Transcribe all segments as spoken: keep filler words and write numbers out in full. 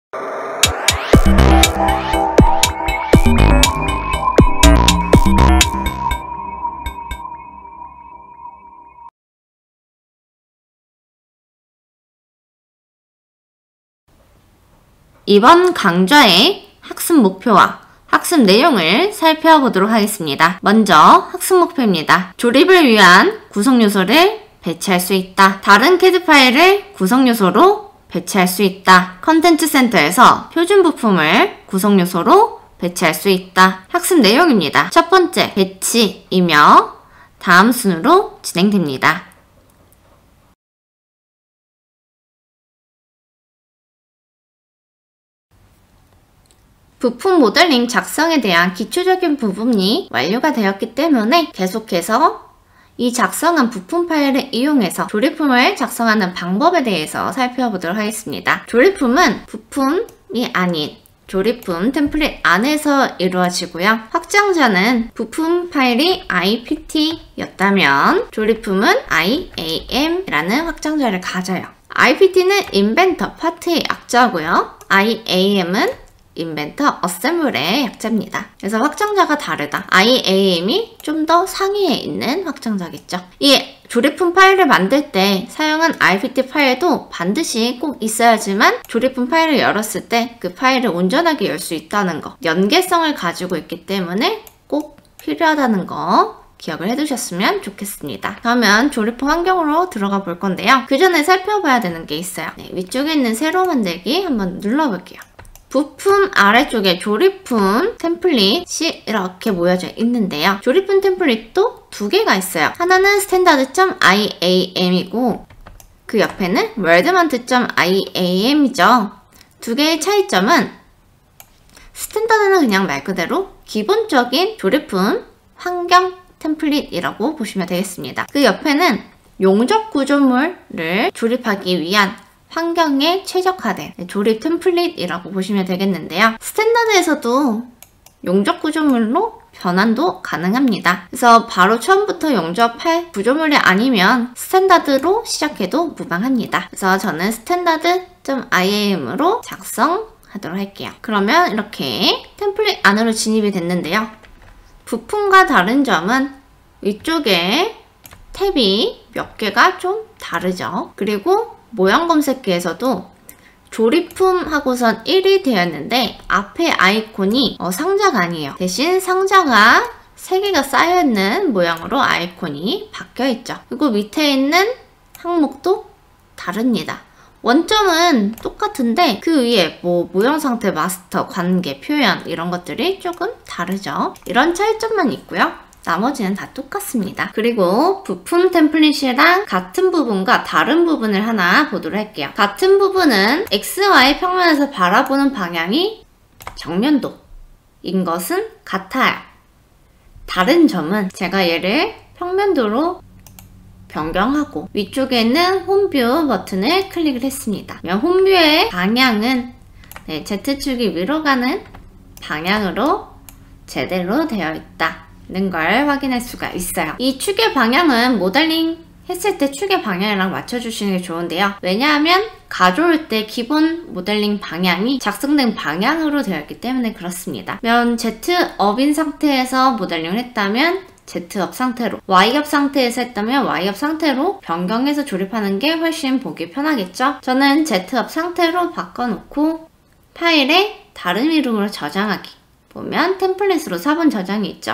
이번 강좌의 학습 목표와 학습 내용을 살펴보도록 하겠습니다. 먼저 학습 목표입니다. 조립을 위한 구성 요소를 배치할 수 있다. 다른 캐드 파일을 구성 요소로 배치할 수 있다. 컨텐츠 센터에서 표준 부품을 구성 요소로 배치할 수 있다. 학습 내용입니다. 첫 번째, 배치이며 다음 순으로 진행됩니다. 부품 모델링 작성에 대한 기초적인 부분이 완료가 되었기 때문에 계속해서 이 작성한 부품 파일을 이용해서 조립품을 작성하는 방법에 대해서 살펴보도록 하겠습니다. 조립품은 부품이 아닌 조립품 템플릿 안에서 이루어지고요. 확장자는 부품 파일이 아이피티였다면 조립품은 아이에이엠이라는 확장자를 가져요. 아이피티는 인벤터 파트의 약자고요. 아이에이엠은 인벤터 어셈블의 약자입니다. 그래서 확장자가 다르다. 아이에이엠이 좀 더 상위에 있는 확장자겠죠. 이 조립품 파일을 만들 때 사용한 아이피티 파일도 반드시 꼭 있어야지만 조립품 파일을 열었을 때 그 파일을 온전하게 열 수 있다는 거, 연계성을 가지고 있기 때문에 꼭 필요하다는 거 기억을 해두셨으면 좋겠습니다. 그러면 조립품 환경으로 들어가 볼 건데요. 그 전에 살펴봐야 되는 게 있어요. 네, 위쪽에 있는 새로 만들기 한번 눌러볼게요. 부품 아래쪽에 조립품 템플릿이 이렇게 모여져 있는데요. 조립품 템플릿도 두 개가 있어요. 하나는 standard.iam이고 그 옆에는 worldmount.iam이죠. 두 개의 차이점은 스탠다드는 그냥 말 그대로 기본적인 조립품 환경 템플릿이라고 보시면 되겠습니다. 그 옆에는 용접 구조물을 조립하기 위한 환경에 최적화된 조립 템플릿이라고 보시면 되겠는데요. 스탠다드에서도 용접 구조물로 변환도 가능합니다. 그래서 바로 처음부터 용접할 구조물이 아니면 스탠다드로 시작해도 무방합니다. 그래서 저는 standard.iam으로 작성하도록 할게요. 그러면 이렇게 템플릿 안으로 진입이 됐는데요. 부품과 다른 점은 위쪽에 탭이 몇 개가 좀 다르죠. 그리고 모양 검색기에서도 조립품 하고선 일이 되었는데 앞에 아이콘이 어, 상자가 아니에요. 대신 상자가 세 개가 쌓여있는 모양으로 아이콘이 바뀌어있죠. 그리고 밑에 있는 항목도 다릅니다. 원점은 똑같은데 그 위에 뭐 모형 상태, 마스터, 관계, 표현 이런 것들이 조금 다르죠. 이런 차이점만 있고요. 나머지는 다 똑같습니다. 그리고 부품 템플릿이랑 같은 부분과 다른 부분을 하나 보도록 할게요. 같은 부분은 엑스 와이 평면에서 바라보는 방향이 정면도인 것은 같아요. 다른 점은 제가 얘를 평면도로 변경하고 위쪽에 있는 홈뷰 버튼을 클릭을 했습니다. 홈뷰의 방향은 네, Z축이 위로 가는 방향으로 제대로 되어 있다. 는 걸 확인할 수가 있어요. 이 축의 방향은 모델링 했을 때 축의 방향이랑 맞춰주시는 게 좋은데요. 왜냐하면 가져올 때 기본 모델링 방향이 작성된 방향으로 되어 있기 때문에 그렇습니다. 면 Z업인 상태에서 모델링을 했다면 Z업 상태로, Y업 상태에서 했다면 Y업 상태로 변경해서 조립하는 게 훨씬 보기 편하겠죠? 저는 Z업 상태로 바꿔놓고 파일에 다른 이름으로 저장하기 보면 템플릿으로 사 번 저장이 있죠.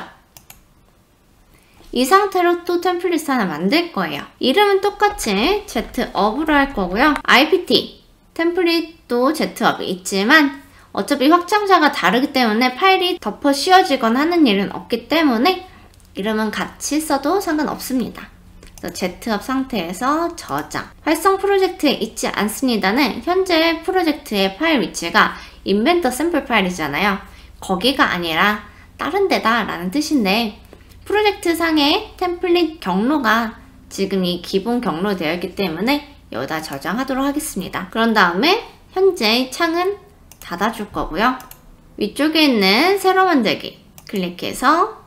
이 상태로 또 템플릿 하나 만들 거예요. 이름은 똑같이 Z업으로 할 거고요. 아이피티 템플릿도 Z업이 있지만 어차피 확장자가 다르기 때문에 파일이 덮어 씌워지거나 하는 일은 없기 때문에 이름은 같이 써도 상관없습니다. Z업 상태에서 저장. 활성 프로젝트에 있지 않습니다는 현재 프로젝트의 파일 위치가 인벤터 샘플 파일이잖아요. 거기가 아니라 다른 데다 라는 뜻인데 프로젝트 상의 템플릿 경로가 지금 이 기본 경로로 되어 있기 때문에 여기다 저장하도록 하겠습니다. 그런 다음에 현재 창은 닫아줄 거고요. 위쪽에 있는 새로 만들기 클릭해서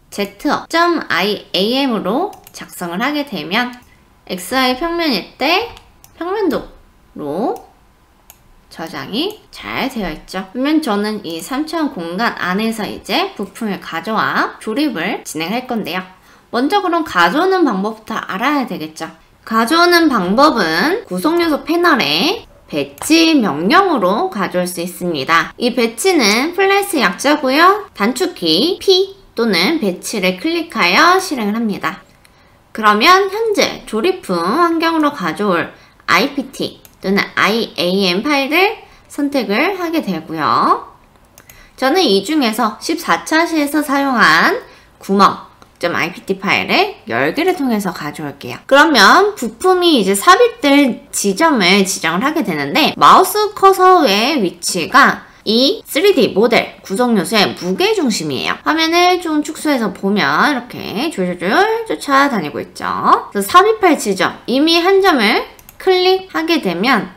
Z업.iam으로 작성을 하게 되면 엑스 와이 평면일 때 평면도로 저장이 잘 되어 있죠. 그러면 저는 이 삼 차원 공간 안에서 이제 부품을 가져와 조립을 진행할 건데요. 먼저 그럼 가져오는 방법부터 알아야 되겠죠. 가져오는 방법은 구성요소 패널에 배치 명령으로 가져올 수 있습니다. 이 배치는 플래시 약자고요. 단축키 P 또는 배치를 클릭하여 실행을 합니다. 그러면 현재 조립품 환경으로 가져올 아이피티 또는 아이에이엠 파일을 선택을 하게 되고요. 저는 이 중에서 십사 차시에서 사용한 구멍 .ipt 파일을 열기를 통해서 가져올게요. 그러면 부품이 이제 삽입될 지점을 지정을 하게 되는데 마우스 커서의 위치가 이 쓰리디 모델 구성 요소의 무게 중심이에요. 화면을 좀 축소해서 보면 이렇게 줄줄줄 쫓아다니고 있죠. 그래서 삽입할 지점, 이미 한 점을 클릭하게 되면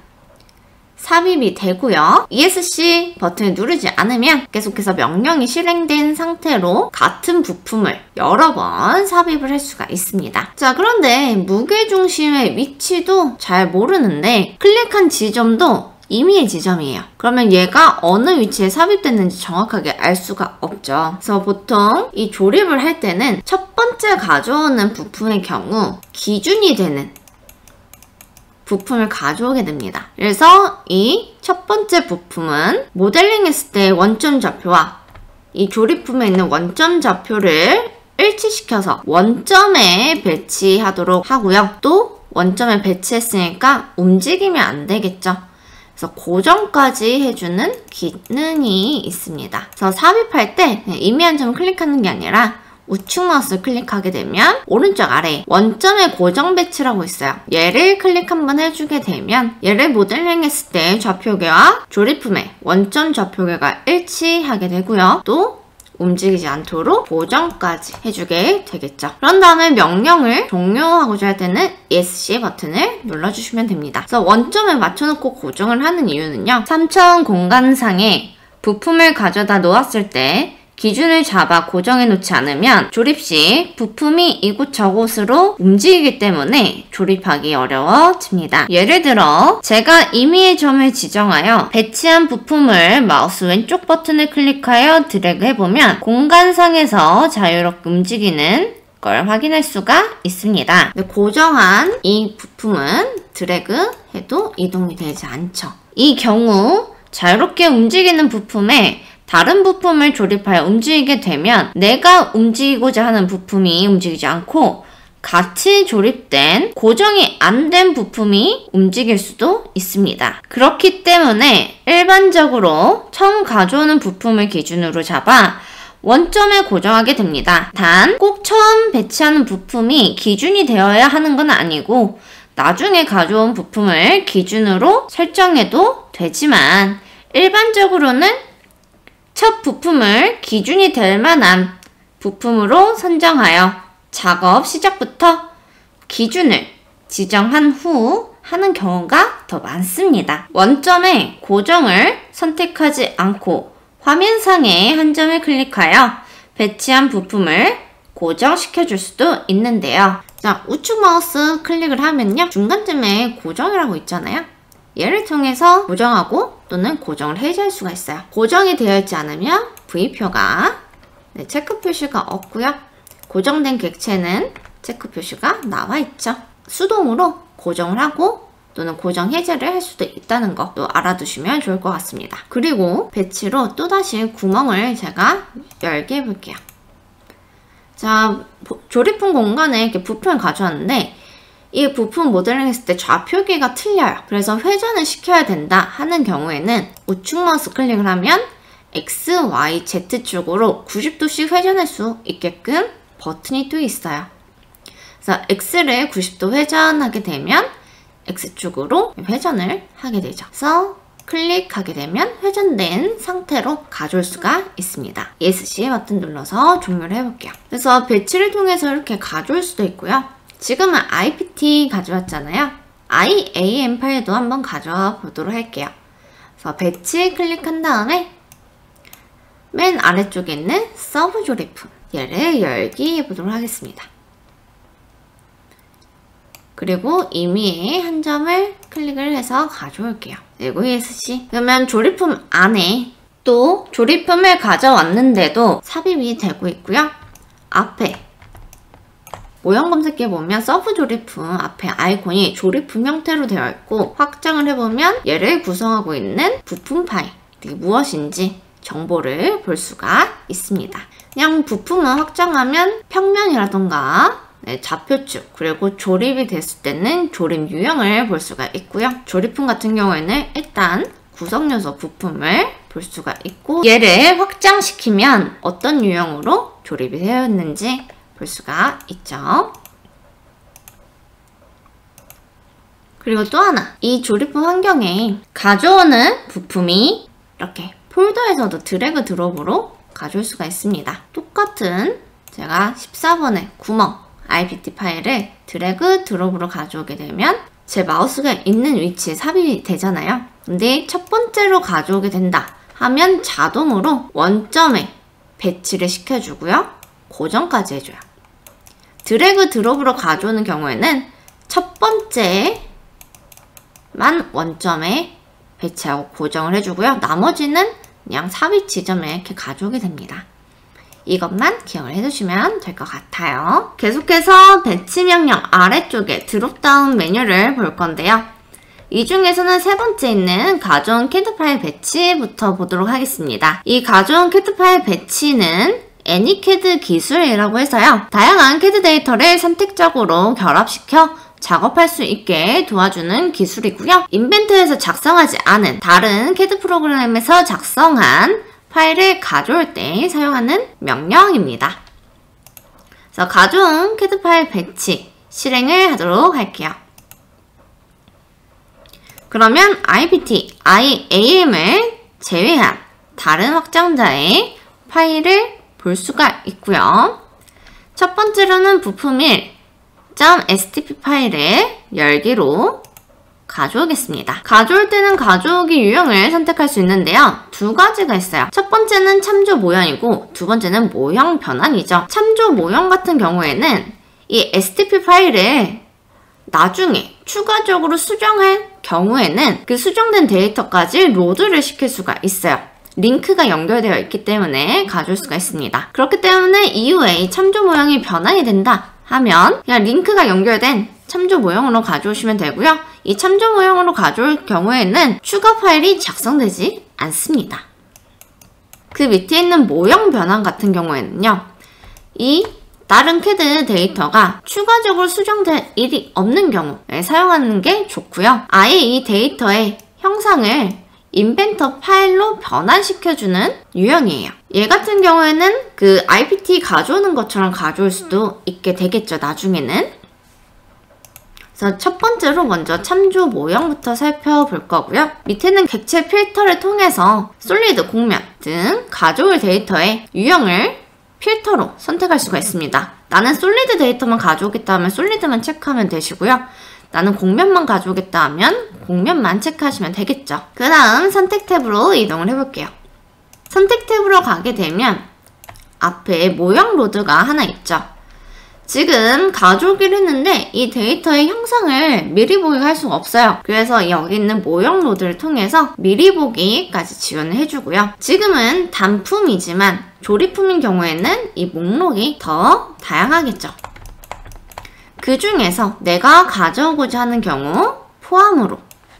삽입이 되고요. 이에스씨 버튼을 누르지 않으면 계속해서 명령이 실행된 상태로 같은 부품을 여러 번 삽입을 할 수가 있습니다. 자, 그런데 무게중심의 위치도 잘 모르는데 클릭한 지점도 임의의 지점이에요. 그러면 얘가 어느 위치에 삽입됐는지 정확하게 알 수가 없죠. 그래서 보통 이 조립을 할 때는 첫 번째 가져오는 부품의 경우 기준이 되는 부품을 가져오게 됩니다. 그래서 이 첫 번째 부품은 모델링 했을 때 원점 좌표와 이 조립품에 있는 원점 좌표를 일치시켜서 원점에 배치하도록 하고요. 또 원점에 배치했으니까 움직이면 안 되겠죠. 그래서 고정까지 해주는 기능이 있습니다. 그래서 삽입할 때 임의 한 점을 클릭하는 게 아니라 우측 마우스 클릭하게 되면 오른쪽 아래에 원점의 고정 배치라고 있어요. 얘를 클릭 한번 해주게 되면 얘를 모델링 했을 때 좌표계와 조립품의 원점 좌표계가 일치하게 되고요. 또 움직이지 않도록 고정까지 해주게 되겠죠. 그런 다음에 명령을 종료하고자 할 때는 이에스씨 버튼을 눌러주시면 됩니다. 그래서 원점을 맞춰놓고 고정을 하는 이유는요. 삼 차원 공간상에 부품을 가져다 놓았을 때 기준을 잡아 고정해 놓지 않으면 조립 시 부품이 이곳저곳으로 움직이기 때문에 조립하기 어려워집니다. 예를 들어 제가 임의의 점을 지정하여 배치한 부품을 마우스 왼쪽 버튼을 클릭하여 드래그 해보면 공간상에서 자유롭게 움직이는 걸 확인할 수가 있습니다. 고정한 이 부품은 드래그 해도 이동이 되지 않죠. 이 경우 자유롭게 움직이는 부품에 다른 부품을 조립하여 움직이게 되면 내가 움직이고자 하는 부품이 움직이지 않고 같이 조립된 고정이 안 된 부품이 움직일 수도 있습니다. 그렇기 때문에 일반적으로 처음 가져오는 부품을 기준으로 잡아 원점에 고정하게 됩니다. 단 꼭 처음 배치하는 부품이 기준이 되어야 하는 건 아니고 나중에 가져온 부품을 기준으로 설정해도 되지만 일반적으로는 첫 부품을 기준이 될 만한 부품으로 선정하여 작업 시작부터 기준을 지정한 후 하는 경우가 더 많습니다. 원점에 고정을 선택하지 않고 화면상의 한 점을 클릭하여 배치한 부품을 고정시켜 줄 수도 있는데요. 자, 우측 마우스 클릭을 하면요. 중간쯤에 고정이라고 있잖아요. 얘를 통해서 고정하고 또는 고정을 해제할 수가 있어요. 고정이 되어 있지 않으면 V표가 네, 체크 표시가 없고요. 고정된 객체는 체크 표시가 나와 있죠. 수동으로 고정을 하고 또는 고정 해제를 할 수도 있다는 것도 알아두시면 좋을 것 같습니다. 그리고 배치로 또다시 구멍을 제가 열게 해볼게요. 자, 조립품 공간에 이렇게 부품을 가져왔는데 이 부품 모델링 했을 때 좌표계가 틀려요. 그래서 회전을 시켜야 된다 하는 경우에는 우측 마우스 클릭을 하면 X, Y, Z 쪽으로 구십 도씩 회전할 수 있게끔 버튼이 또 있어요. 그래서 X를 구십 도 회전하게 되면 X쪽으로 회전을 하게 되죠. 그래서 클릭하게 되면 회전된 상태로 가져올 수가 있습니다. 이에스씨 버튼 눌러서 종료를 해볼게요. 그래서 배치를 통해서 이렇게 가져올 수도 있고요. 지금은 아이피티 가져왔잖아요. 아이에이엠 파일도 한번 가져와 보도록 할게요. 그래서 배치 클릭한 다음에 맨 아래쪽에 있는 서브 조립품 얘를 열기 해보도록 하겠습니다. 그리고 임의의 한 점을 클릭을 해서 가져올게요. 그리고 이에스씨. 그러면 조립품 안에 또 조립품을 가져왔는데도 삽입이 되고 있고요. 앞에 모형 검색기에 보면 서브 조립품 앞에 아이콘이 조립품 형태로 되어 있고, 확장을 해보면 얘를 구성하고 있는 부품 파일이 무엇인지 정보를 볼 수가 있습니다. 그냥 부품을 확장하면 평면이라던가 네, 좌표축, 그리고 조립이 됐을 때는 조립 유형을 볼 수가 있고요. 조립품 같은 경우에는 일단 구성 요소 부품을 볼 수가 있고, 얘를 확장시키면 어떤 유형으로 조립이 되어 있는지 볼 수가 있죠. 그리고 또 하나, 이 조립품 환경에 가져오는 부품이 이렇게 폴더에서도 드래그 드롭으로 가져올 수가 있습니다. 똑같은 제가 십사 번의 구멍 아이피티 파일을 드래그 드롭으로 가져오게 되면 제 마우스가 있는 위치에 삽입이 되잖아요. 근데 첫 번째로 가져오게 된다 하면 자동으로 원점에 배치를 시켜주고요. 고정까지 해줘요. 드래그 드롭으로 가져오는 경우에는 첫 번째만 원점에 배치하고 고정을 해주고요. 나머지는 그냥 삽입 지점에 이렇게 가져오게 됩니다. 이것만 기억을 해두시면 될 것 같아요. 계속해서 배치 명령 아래쪽에 드롭다운 메뉴를 볼 건데요. 이 중에서는 세 번째 있는 가져온 캐드 파일 배치부터 보도록 하겠습니다. 이 가져온 캐드 파일 배치는 애니캐드 기술이라고 해서요. 다양한 캐드 데이터를 선택적으로 결합시켜 작업할 수 있게 도와주는 기술이고요. 인벤트에서 작성하지 않은 다른 캐드 프로그램에서 작성한 파일을 가져올 때 사용하는 명령입니다. 그래서 가져온 캐드 파일 배치 실행을 하도록 할게요. 그러면 아이피티, 아이에이엠을 제외한 다른 확장자의 파일을 볼 수가 있고요. 첫 번째로는 부품 일 .stp 파일을 열기로 가져오겠습니다. 가져올 때는 가져오기 유형을 선택할 수 있는데요. 두 가지가 있어요. 첫 번째는 참조 모형이고 두 번째는 모형 변환이죠. 참조 모형 같은 경우에는 이 에스티피 파일을 나중에 추가적으로 수정할 경우에는 그 수정된 데이터까지 로드를 시킬 수가 있어요. 링크가 연결되어 있기 때문에 가져올 수가 있습니다. 그렇기 때문에 이후에 이 참조 모형이 변환이 된다 하면 그냥 링크가 연결된 참조 모형으로 가져오시면 되고요. 이 참조 모형으로 가져올 경우에는 추가 파일이 작성되지 않습니다. 그 밑에 있는 모형 변환 같은 경우에는요. 이 다른 캐드 데이터가 추가적으로 수정될 일이 없는 경우에 사용하는 게 좋고요. 아예 이 데이터의 형상을 인벤터 파일로 변환시켜주는 유형이에요. 얘 같은 경우에는 그 아이피티 가져오는 것처럼 가져올 수도 있게 되겠죠, 나중에는. 그래서 첫 번째로 먼저 참조 모형부터 살펴볼 거고요. 밑에는 객체 필터를 통해서 솔리드, 곡면 등 가져올 데이터의 유형을 필터로 선택할 수가 있습니다. 나는 솔리드 데이터만 가져오겠다 하면 솔리드만 체크하면 되시고요. 나는 곡면만 가져오겠다 하면 곡면만 체크하시면 되겠죠. 그 다음 선택 탭으로 이동을 해볼게요. 선택 탭으로 가게 되면 앞에 모형 로드가 하나 있죠. 지금 가져오기를 했는데 이 데이터의 형상을 미리 보기가 할 수가 없어요. 그래서 여기 있는 모형 로드를 통해서 미리 보기까지 지원을 해주고요. 지금은 단품이지만 조립품인 경우에는 이 목록이 더 다양하겠죠. 그 중에서 내가 가져오고자 하는 경우 포함으로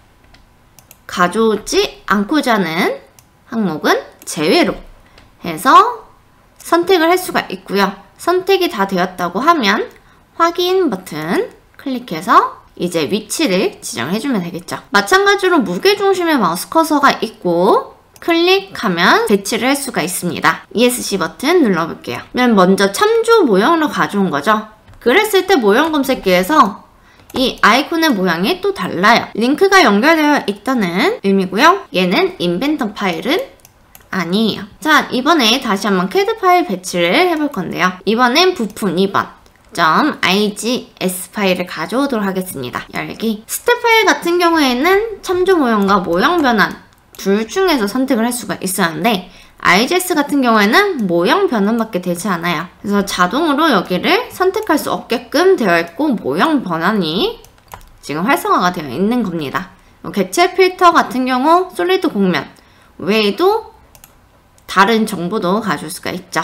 가져오지 않고자 하는 항목은 제외로 해서 선택을 할 수가 있고요. 선택이 다 되었다고 하면 확인 버튼 클릭해서 이제 위치를 지정해주면 되겠죠. 마찬가지로 무게중심의 마우스 커서가 있고 클릭하면 배치를 할 수가 있습니다. 이에스씨 버튼 눌러볼게요. 그러면 먼저 참조 모형으로 가져온 거죠. 그랬을 때 모형 검색기에서 이 아이콘의 모양이 또 달라요. 링크가 연결되어 있다는 의미고요. 얘는 인벤터 파일은 아니에요. 자, 이번에 다시 한번 캐드 파일 배치를 해볼 건데요. 이번엔 부품 이 번 .igs 파일을 가져오도록 하겠습니다. 열기. 스텝 파일 같은 경우에는 참조 모형과 모형 변환 둘 중에서 선택을 할 수가 있었는데 아이지에스 같은 경우에는 모형 변환밖에 되지 않아요. 그래서 자동으로 여기를 선택할 수 없게끔 되어 있고 모형 변환이 지금 활성화가 되어 있는 겁니다. 객체 필터 같은 경우 솔리드 곡면 외에도 다른 정보도 가져올 수가 있죠.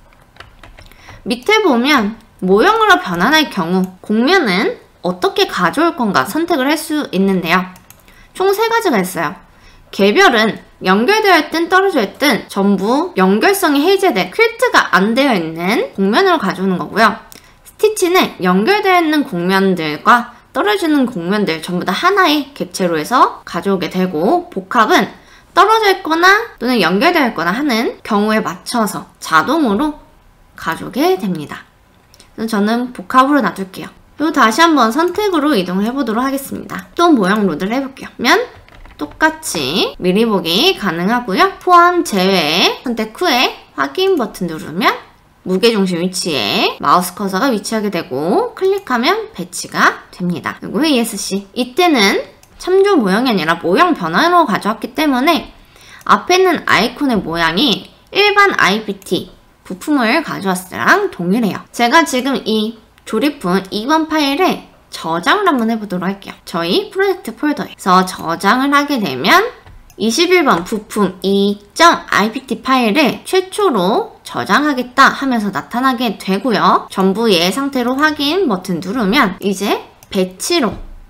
밑에 보면 모형으로 변환할 경우 곡면은 어떻게 가져올 건가 선택을 할 수 있는데요. 총 세 가지가 있어요. 개별은 연결되어 있든 떨어져 있든 전부 연결성이 해제돼 퀼트가 안 되어 있는 곡면으로 가져오는 거고요. 스티치는 연결되어 있는 곡면들과 떨어지는 곡면들 전부 다 하나의 객체로 해서 가져오게 되고, 복합은 떨어져 있거나 또는 연결되어 있거나 하는 경우에 맞춰서 자동으로 가져오게 됩니다. 그래서 저는 복합으로 놔둘게요. 그리고 다시 한번 선택으로 이동을 해보도록 하겠습니다. 또 모형 로드를 해볼게요. 그러면 똑같이 미리 보기 가능하고요. 포함 제외 선택 후에 확인 버튼 누르면 무게중심 위치에 마우스 커서가 위치하게 되고 클릭하면 배치가 됩니다. 그리고 이에스씨 이때는 참조 모형이 아니라 모형 변환으로 가져왔기 때문에 앞에 있는 아이콘의 모양이 일반 아이피티 부품을 가져왔을 때랑 동일해요. 제가 지금 이 조립품 이 번 파일에 저장을 한번 해보도록 할게요. 저희 프로젝트 폴더에서 저장을 하게 되면 이십일 번 부품 이 점 아이피티 파일을 최초로 저장하겠다 하면서 나타나게 되고요. 전부의 상태로 확인 버튼 누르면 이제 배치로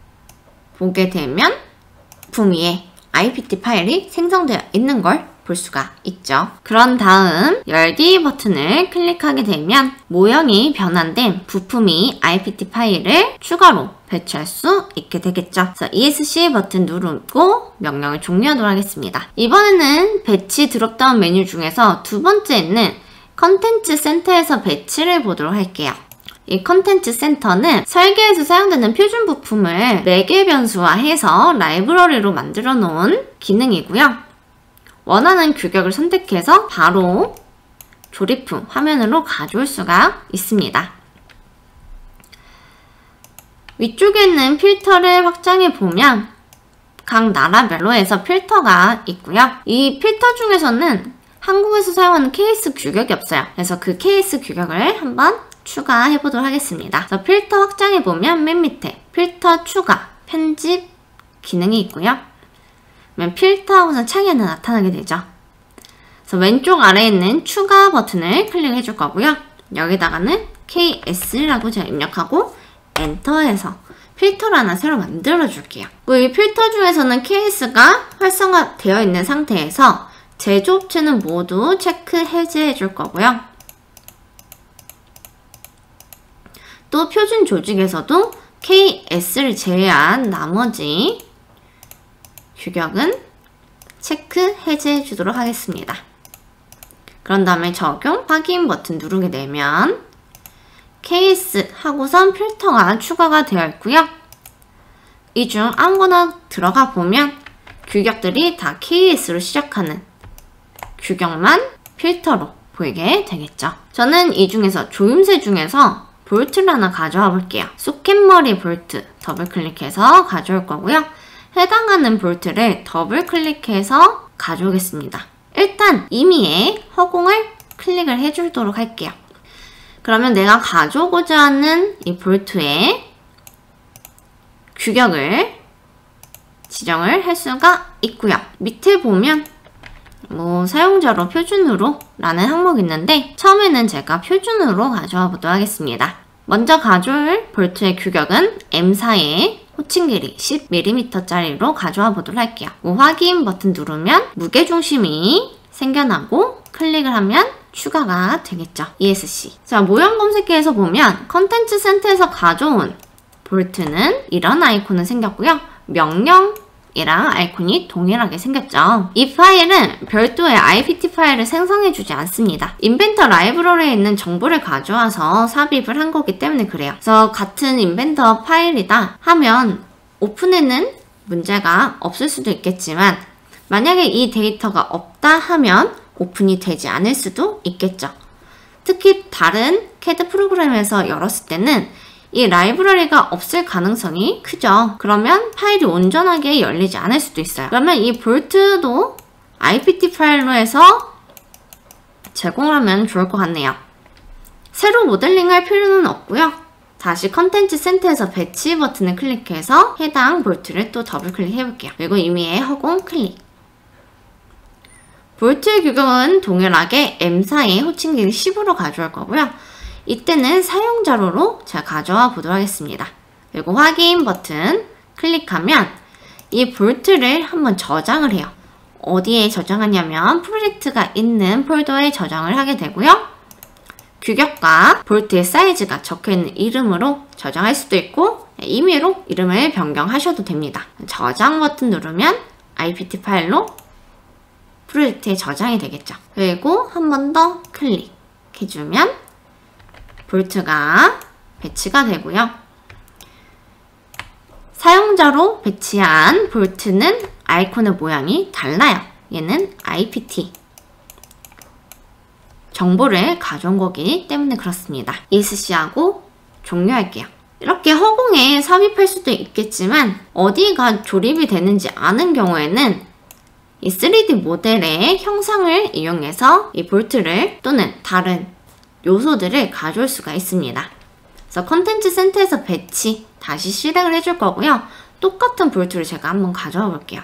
보게 되면 부품 위에 아이피티 파일이 생성되어 있는 걸 볼 수가 있죠. 그런 다음 열기 버튼을 클릭하게 되면 모형이 변환된 부품이 아이피티 파일을 추가로 배치할 수 있게 되겠죠. 그래서 이에스씨 버튼 누르고 명령을 종료하도록 하겠습니다. 이번에는 배치 드롭다운 메뉴 중에서 두 번째 있는 컨텐츠 센터에서 배치를 보도록 할게요. 이 컨텐츠 센터는 설계에서 사용되는 표준 부품을 매개 변수화해서 라이브러리로 만들어 놓은 기능이고요. 원하는 규격을 선택해서 바로 조립품 화면으로 가져올 수가 있습니다. 위쪽에 있는 필터를 확장해 보면 각 나라별로 해서 필터가 있고요. 이 필터 중에서는 한국에서 사용하는 케이스 규격이 없어요. 그래서 그 케이스 규격을 한번 추가해 보도록 하겠습니다. 그래서 필터 확장해 보면 맨 밑에 필터 추가, 편집 기능이 있고요. 필터 하고서 창이 하나 나타나게 되죠. 그래서 왼쪽 아래에 있는 추가 버튼을 클릭해 줄 거고요. 여기다가는 케이에스라고 제가 입력하고 엔터해서 필터를 하나 새로 만들어 줄게요. 이 필터 중에서는 케이에스가 활성화되어 있는 상태에서 제조업체는 모두 체크 해제해 줄 거고요. 또 표준 조직에서도 케이에스를 제외한 나머지 규격은 체크 해제해 주도록 하겠습니다. 그런 다음에 적용 확인 버튼 누르게 되면 케이스 하고선 필터가 추가가 되어 있고요. 이 중 아무거나 들어가 보면 규격들이 다 케이에스로 시작하는 규격만 필터로 보이게 되겠죠. 저는 이 중에서 조임새 중에서 볼트를 하나 가져와 볼게요. 소켓머리 볼트 더블 클릭해서 가져올 거고요. 해당하는 볼트를 더블 클릭해서 가져오겠습니다. 일단 임의의 허공을 클릭을 해주도록 할게요. 그러면 내가 가져오고자 하는 이 볼트의 규격을 지정을 할 수가 있고요. 밑에 보면 뭐 사용자로 표준으로 라는 항목이 있는데 처음에는 제가 표준으로 가져와 보도록 하겠습니다. 먼저 가져올 볼트의 규격은 엠 사의 호칭 길이 십 밀리미터 짜리로 가져와 보도록 할게요. 확인 버튼 누르면 무게중심이 생겨나고 클릭을 하면 추가가 되겠죠. 이에스씨. 자, 모형 검색기에서 보면 컨텐츠 센터에서 가져온 볼트는 이런 아이콘은 생겼고요. 명령이랑 아이콘이 동일하게 생겼죠. 이 파일은 별도의 아이피티 파일을 생성해주지 않습니다. 인벤터 라이브러리에 있는 정보를 가져와서 삽입을 한 거기 때문에 그래요. 그래서 같은 인벤터 파일이다 하면 오픈에는 문제가 없을 수도 있겠지만 만약에 이 데이터가 없다 하면 오픈이 되지 않을 수도 있겠죠. 특히 다른 캐드 프로그램에서 열었을 때는 이 라이브러리가 없을 가능성이 크죠. 그러면 파일이 온전하게 열리지 않을 수도 있어요. 그러면 이 볼트도 아이피티 파일로 해서 제공을 하면 좋을 것 같네요. 새로 모델링 할 필요는 없고요. 다시 컨텐츠 센터에서 배치 버튼을 클릭해서 해당 볼트를 또 더블 클릭해 볼게요. 그리고 임의의 허공 클릭. 볼트의 규격은 동일하게 엠 사의 호칭 길이 십으로 가져올 거고요. 이때는 사용자료로 제가 가져와 보도록 하겠습니다. 그리고 확인 버튼 클릭하면 이 볼트를 한번 저장을 해요. 어디에 저장하냐면 프로젝트가 있는 폴더에 저장을 하게 되고요. 규격과 볼트의 사이즈가 적혀있는 이름으로 저장할 수도 있고 임의로 이름을 변경하셔도 됩니다. 저장 버튼 누르면 아이피티 파일로 프로젝트에 저장이 되겠죠. 그리고 한 번 더 클릭해주면 볼트가 배치가 되고요. 사용자로 배치한 볼트는 아이콘의 모양이 달라요. 얘는 아이피티 정보를 가져온 거기 때문에 그렇습니다. 이에스씨하고 종료할게요. 이렇게 허공에 삽입할 수도 있겠지만 어디가 조립이 되는지 아는 경우에는 이 쓰리디 모델의 형상을 이용해서 이 볼트를 또는 다른 요소들을 가져올 수가 있습니다. 그래서 컨텐츠 센터에서 배치 다시 실행을 해줄 거고요. 똑같은 볼트를 제가 한번 가져와 볼게요.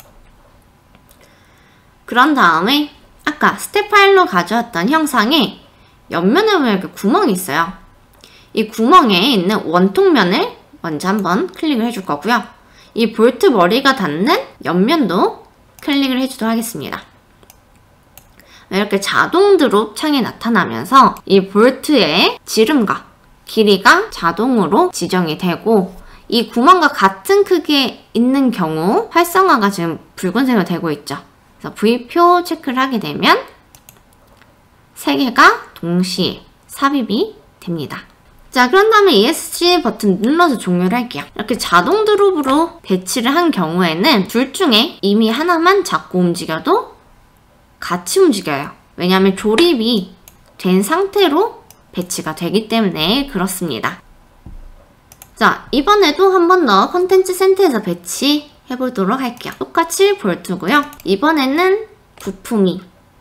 그런 다음에 아까 스텝 파일로 가져왔던 형상에 옆면에 보면 이렇게 구멍이 있어요. 이 구멍에 있는 원통면을 먼저 한번 클릭을 해줄 거고요. 이 볼트 머리가 닿는 옆면도 클릭을 해주도록 하겠습니다. 이렇게 자동 드롭 창이 나타나면서 이 볼트의 지름과 길이가 자동으로 지정이 되고 이 구멍과 같은 크기에 있는 경우 활성화가 지금 붉은색으로 되고 있죠. 그래서 브이표 체크를 하게 되면 세 개가 동시에 삽입이 됩니다. 자, 그런 다음에 이에스씨 버튼 눌러서 종료를 할게요. 이렇게 자동 드롭으로 배치를 한 경우에는 둘 중에 이미 하나만 잡고 움직여도 같이 움직여요. 왜냐하면 조립이 된 상태로 배치가 되기 때문에 그렇습니다. 자, 이번에도 한 번 더 컨텐츠 센터에서 배치 해보도록 할게요. 똑같이 볼트고요. 이번에는 부품이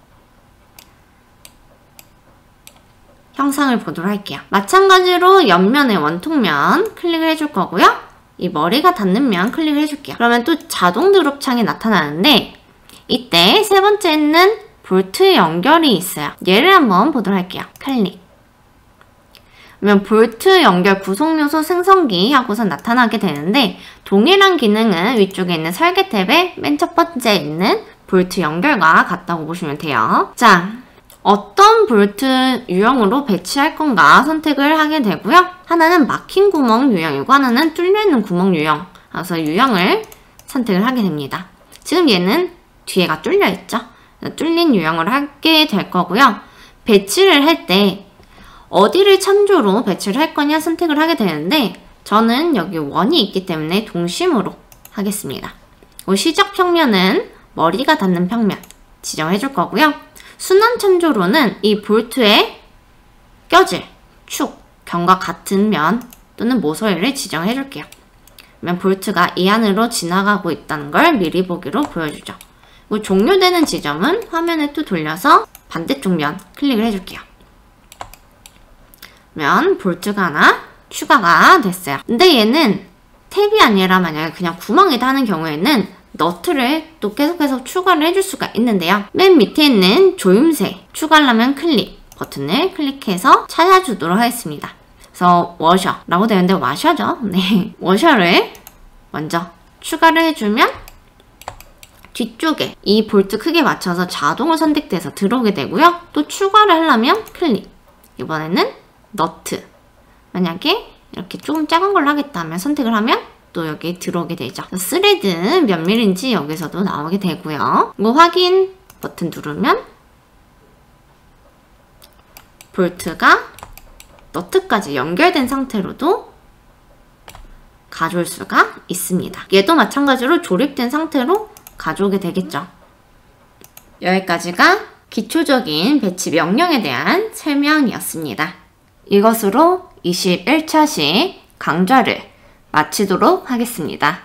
형상을 보도록 할게요. 마찬가지로 옆면의 원통면 클릭을 해줄 거고요. 이 머리가 닿는 면 클릭을 해줄게요. 그러면 또 자동 드롭 창이 나타나는데 이때 세 번째는 볼트 연결이 있어요. 얘를 한번 보도록 할게요. 클릭. 그러면 볼트 연결 구성 요소 생성기 하고서 나타나게 되는데 동일한 기능은 위쪽에 있는 설계 탭에 맨 첫 번째에 있는 볼트 연결과 같다고 보시면 돼요. 자, 어떤 볼트 유형으로 배치할 건가 선택을 하게 되고요. 하나는 막힌 구멍 유형이고 하나는 뚫려있는 구멍 유형. 그래서 유형을 선택을 하게 됩니다. 지금 얘는 뒤에가 뚫려있죠. 뚫린 유형을 하게 될 거고요. 배치를 할 때 어디를 참조로 배치를 할 거냐 선택을 하게 되는데 저는 여기 원이 있기 때문에 동심으로 하겠습니다. 시작 평면은 머리가 닿는 평면 지정해 줄 거고요. 순환 참조로는 이 볼트에 껴질 축, 견과 같은 면 또는 모서리를 지정해 줄게요. 그러면 볼트가 이 안으로 지나가고 있다는 걸 미리 보기로 보여주죠. 그리고 종료되는 지점은 화면을 또 돌려서 반대쪽 면 클릭을 해줄게요. 그러면 볼트가 하나 추가가 됐어요. 근데 얘는 탭이 아니라 만약에 그냥 구멍이다 하는 경우에는 너트를 또 계속해서 추가를 해줄 수가 있는데요. 맨 밑에 있는 조임새 추가하려면 클릭 버튼을 클릭해서 찾아주도록 하겠습니다. 그래서 워셔라고 되는데 와셔죠. 네, 워셔를 먼저 추가를 해주면 뒤쪽에 이 볼트 크기에 맞춰서 자동으로 선택돼서 들어오게 되고요. 또 추가를 하려면 클릭. 이번에는 너트. 만약에 이렇게 조금 작은 걸로 하겠다 하면 선택을 하면 또 여기 들어오게 되죠. 스레드 몇 밀인지 여기서도 나오게 되고요. 이거 확인 버튼 누르면 볼트가 너트까지 연결된 상태로도 가져올 수가 있습니다. 얘도 마찬가지로 조립된 상태로 가져오게 되겠죠. 여기까지가 기초적인 배치 명령에 대한 설명이었습니다. 이것으로 이십일 차식 강좌를 마치도록 하겠습니다.